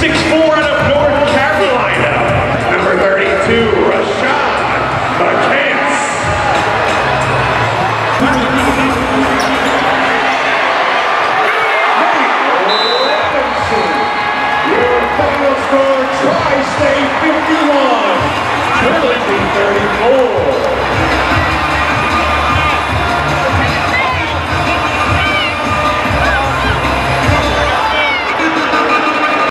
6'4" out of North Carolina, number 32, Rashad McCants.